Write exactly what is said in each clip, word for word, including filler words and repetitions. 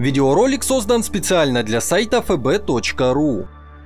Видеоролик создан специально для сайта эф бэ точка ру.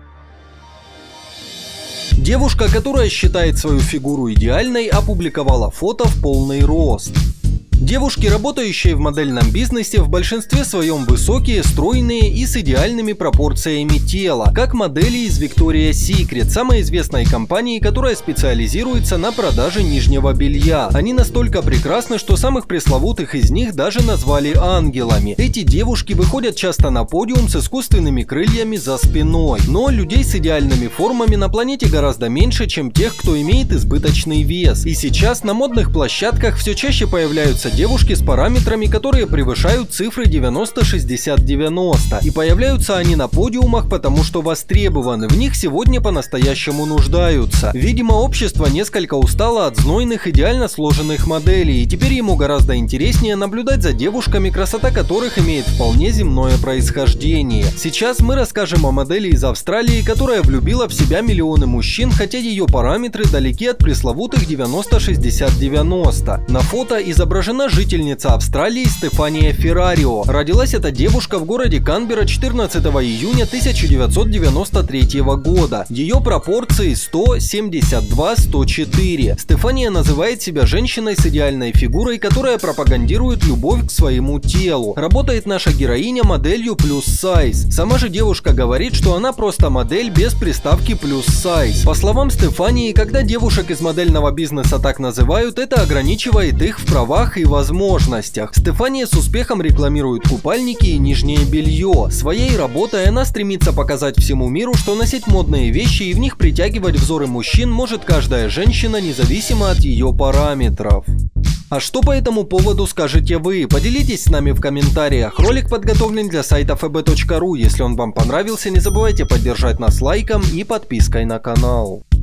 Девушка, которая считает свою фигуру идеальной, опубликовала фото в полный рост. Девушки, работающие в модельном бизнесе, в большинстве своем высокие, стройные и с идеальными пропорциями тела, как модели из Victoria's Secret, самой известной компании, которая специализируется на продаже нижнего белья. Они настолько прекрасны, что самых пресловутых из них даже назвали ангелами. Эти девушки выходят часто на подиум с искусственными крыльями за спиной. Но людей с идеальными формами на планете гораздо меньше, чем тех, кто имеет избыточный вес. И сейчас на модных площадках все чаще появляются девушки с параметрами, которые превышают цифры девяносто шестьдесят девяносто. И появляются они на подиумах, потому что востребованы, в них сегодня по-настоящему нуждаются. Видимо, общество несколько устало от знойных, идеально сложенных моделей, и теперь ему гораздо интереснее наблюдать за девушками, красота которых имеет вполне земное происхождение. Сейчас мы расскажем о модели из Австралии, которая влюбила в себя миллионы мужчин, хотя ее параметры далеки от пресловутых девяносто шестьдесят девяносто. На фото изображена жительница Австралии Стефания Феррарио. Родилась эта девушка в городе Канберра четырнадцатого июня тысяча девятьсот девяносто третьего года. Ее пропорции сто семьдесят два сто четыре. Стефания называет себя женщиной с идеальной фигурой, которая пропагандирует любовь к своему телу. Работает наша героиня моделью плюс сайз. Сама же девушка говорит, что она просто модель без приставки плюс сайз. По словам Стефании, когда девушек из модельного бизнеса так называют, это ограничивает их в правах и возможностях. Стефания с успехом рекламирует купальники и нижнее белье. Своей работой она стремится показать всему миру, что носить модные вещи и в них притягивать взоры мужчин может каждая женщина, независимо от ее параметров. А что по этому поводу скажете вы? Поделитесь с нами в комментариях. Ролик подготовлен для сайта эф бэ точка ру. Если он вам понравился, не забывайте поддержать нас лайком и подпиской на канал.